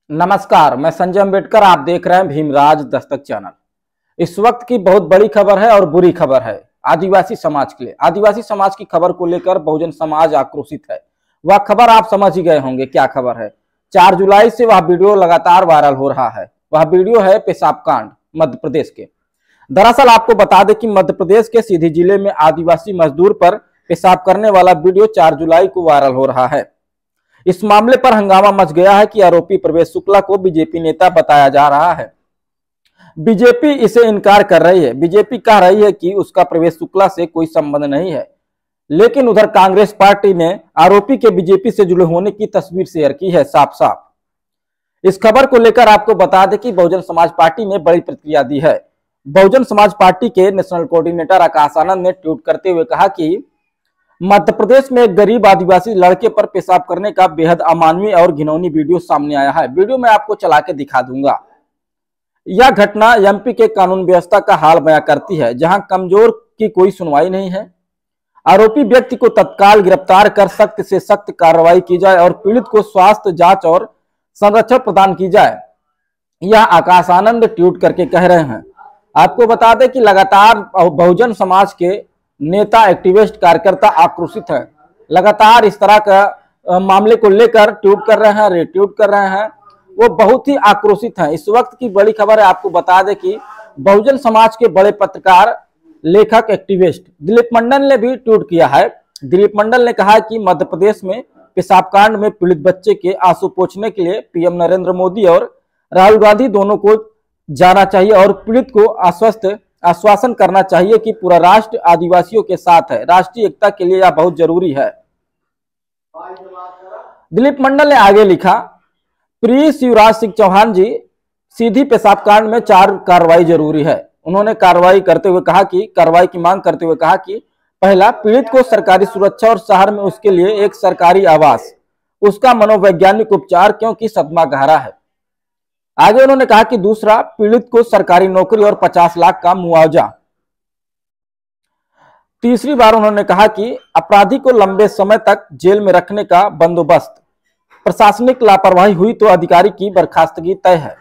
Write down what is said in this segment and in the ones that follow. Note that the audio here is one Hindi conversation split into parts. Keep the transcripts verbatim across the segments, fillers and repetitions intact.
नमस्कार, मैं संजय अम्बेडकर। आप देख रहे हैं भीमराज दस्तक चैनल। इस वक्त की बहुत बड़ी खबर है और बुरी खबर है आदिवासी समाज के लिए। आदिवासी समाज की खबर को लेकर बहुजन समाज आक्रोशित है। वह खबर आप समझ ही गए होंगे क्या खबर है। चार जुलाई से वह वीडियो लगातार वायरल हो रहा है। वह वीडियो है पेशाब कांड मध्य प्रदेश के। दरअसल आपको बता दें कि मध्य प्रदेश के सीधी जिले में आदिवासी मजदूर पर पेशाब करने वाला वीडियो चार जुलाई को वायरल हो रहा है। इस मामले पर हंगामा मच गया है कि आरोपी प्रवेश शुक्ला को बीजेपी नेता बताया जा रहा है। बीजेपी इसे इनकार कर रही है। बीजेपी कह रही है कि उसका प्रवेश शुक्ला से कोई संबंध नहीं है, लेकिन उधर कांग्रेस पार्टी ने आरोपी के बीजेपी से जुड़े होने की तस्वीर शेयर की है साफ साफ। इस खबर को लेकर आपको बता दें कि बहुजन समाज पार्टी ने बड़ी प्रतिक्रिया दी है। बहुजन समाज पार्टी के नेशनल कोऑर्डिनेटर आकाश आनंद ने ट्वीट करते हुए कहा कि मध्य प्रदेश में एक गरीब आदिवासी लड़के पर पेशाब करने का बेहद अमानवीय और घिनौनी वीडियो सामने आया है। वीडियो में आपको चला के दिखा दूंगा। यह घटना एमपी के कानून व्यवस्था का हाल बयां करती है, जहां कमजोर की कोई सुनवाई नहीं है। आरोपी व्यक्ति को तत्काल गिरफ्तार कर सख्त से सख्त कार्रवाई की जाए और पीड़ित को स्वास्थ्य जांच और संरक्षण प्रदान की जाए, यह आकाश आनंद ट्वीट करके कह रहे हैं। आपको बता दें कि लगातार बहुजन समाज के नेता, एक्टिविस्ट, कार्यकर्ता आक्रोशित हैं। लगातार इस तरह का मामले को लेकर ट्वीट कर रहे हैं, रिट्वीट कर रहे हैं। वो बहुत ही आक्रोशित हैं। इस वक्त की बड़ी खबर है, आपको बता दें कि बहुजन समाज के बड़े पत्रकार, लेखक, एक्टिविस्ट दिलीप मंडल ने भी ट्वीट किया है। दिलीप मंडल ने कहा कि मध्य प्रदेश में पेशाब कांड में पीड़ित बच्चे के आंसू पोंछने के लिए पीएम नरेंद्र मोदी और राहुल गांधी दोनों को जाना चाहिए और पीड़ित को आश्वस्त आश्वासन करना चाहिए कि पूरा राष्ट्र आदिवासियों के साथ है। राष्ट्रीय एकता के लिए यह बहुत जरूरी है। दिलीप मंडल ने आगे लिखा, प्रिय शिवराज सिंह चौहान जी, सीधी पेशाब कांड में चार कार्रवाई जरूरी है। उन्होंने कार्रवाई करते हुए कहा कि कार्रवाई की मांग करते हुए कहा कि पहला, पीड़ित को सरकारी सुरक्षा और शहर में उसके लिए एक सरकारी आवास, उसका मनोवैज्ञानिक उपचार क्योंकि सदमा गहरा है। आगे उन्होंने कहा कि दूसरा, पीड़ित को सरकारी नौकरी और पचास लाख का मुआवजा। तीसरी बार उन्होंने कहा कि अपराधी को लंबे समय तक जेल में रखने का बंदोबस्त। प्रशासनिक लापरवाही हुई तो अधिकारी की बर्खास्तगी तय है।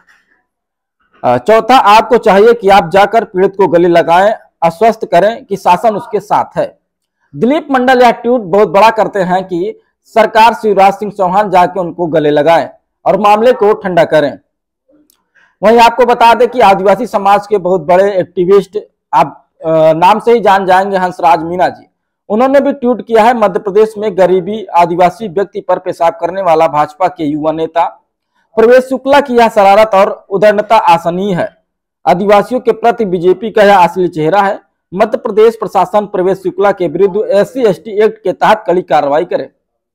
चौथा, आपको चाहिए कि आप जाकर पीड़ित को गले लगाएं, आश्वस्त करें कि शासन उसके साथ है। दिलीप मंडल यह ट्वीट बहुत बड़ा करते हैं कि सरकार शिवराज सिंह चौहान जाके उनको गले लगाएं और मामले को ठंडा करें। वहीं आपको बता दें कि आदिवासी समाज के बहुत बड़े एक्टिविस्ट, आप नाम से ही जान जाएंगे, हंसराज मीणा जी, उन्होंने भी ट्वीट किया है। मध्य प्रदेश में गरीबी आदिवासी व्यक्ति पर पेशाब करने वाला भाजपा के युवा नेता प्रवेश शुक्ला की यह शरारत और उदारता आसनीय है। आदिवासियों के प्रति बीजेपी का यह असली चेहरा है। मध्य प्रदेश प्रशासन प्रवेश शुक्ला के विरुद्ध S C S T act के तहत कड़ी कार्रवाई करे।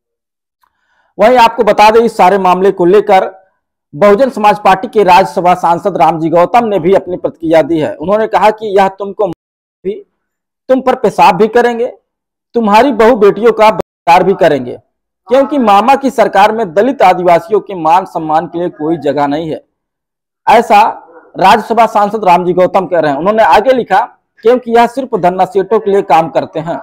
वहीं आपको बता दें, इस सारे मामले को लेकर बहुजन समाज पार्टी के राज्यसभा सांसद रामजी गौतम ने भी अपनी प्रतिक्रिया दी है। उन्होंने कहा कि यह तुमको भी, तुम पर पेशाब भी करेंगे, तुम्हारी बहु बेटियों का बलात्कार भी करेंगे, क्योंकि मामा की सरकार में दलित आदिवासियों के मान सम्मान के लिए कोई जगह नहीं है। ऐसा राज्यसभा सांसद रामजी गौतम कह रहे हैं। उन्होंने आगे लिखा, क्योंकि यह सिर्फ धन्ना सेठों के लिए काम करते हैं।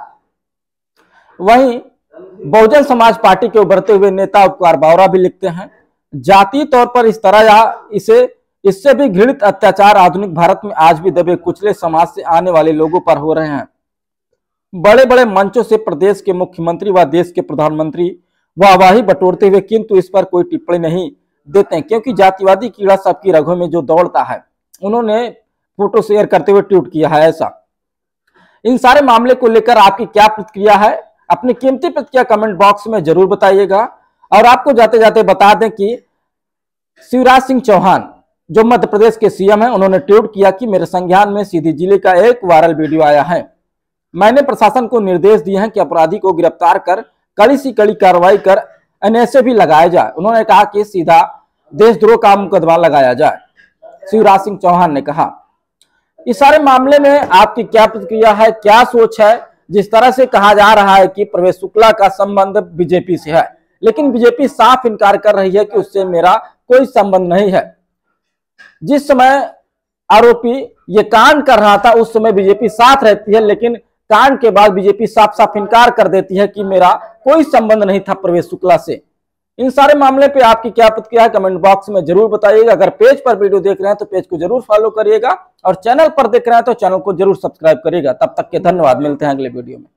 वहीं बहुजन समाज पार्टी के उभरते हुए नेता उपकार बावरा भी लिखते हैं, जातीय तौर पर इस तरह या इसे इससे भी घृणित अत्याचार आधुनिक भारत में आज भी दबे कुचले समाज से आने वाले लोगों पर हो रहे हैं। बड़े बड़े मंचों से प्रदेश के मुख्यमंत्री व देश के प्रधानमंत्री वाहवाही बटोरते हुए किंतु इस पर कोई टिप्पणी नहीं देते, क्योंकि जातिवादी कीड़ा सबकी रगों में जो दौड़ता है। उन्होंने फोटो शेयर करते हुए ट्वीट किया है ऐसा। इन सारे मामले को लेकर आपकी क्या प्रतिक्रिया है? अपनी कीमती प्रतिक्रिया कमेंट बॉक्स में जरूर बताइएगा। और आपको जाते जाते बता दें कि शिवराज सिंह चौहान जो मध्य प्रदेश के सीएम हैं, उन्होंने ट्वीट किया कि मेरे संज्ञान में सीधी जिले का एक वायरल वीडियो आया है। मैंने प्रशासन को निर्देश दिए हैं कि अपराधी को गिरफ्तार कर कड़ी सी कड़ी कार्रवाई कर एनएसए भी लगाया जाए। उन्होंने कहा कि सीधा देशद्रोह का मुकदमा लगाया जाए, शिवराज सिंह चौहान ने कहा। इस सारे मामले में आपकी क्या प्रतिक्रिया है, क्या सोच है? जिस तरह से कहा जा रहा है कि प्रवेश शुक्ला का संबंध बीजेपी से है, लेकिन बीजेपी साफ इनकार कर रही है कि उससे मेरा कोई संबंध नहीं है। जिस समय आरोपी ये कांड कर रहा था उस समय बीजेपी साथ रहती है, लेकिन कांड के बाद बीजेपी साफ साफ इनकार कर देती है कि मेरा कोई संबंध नहीं था प्रवेश शुक्ला से। इन सारे मामले पे आपकी क्या प्रतिक्रिया है कमेंट बॉक्स में जरूर बताइएगा। अगर पेज पर वीडियो देख रहे हैं तो पेज को जरूर फॉलो करिएगा और चैनल पर देख रहे हैं तो चैनल को जरूर सब्सक्राइब करिएगा। तब तक के धन्यवाद, मिलते हैं अगले वीडियो में।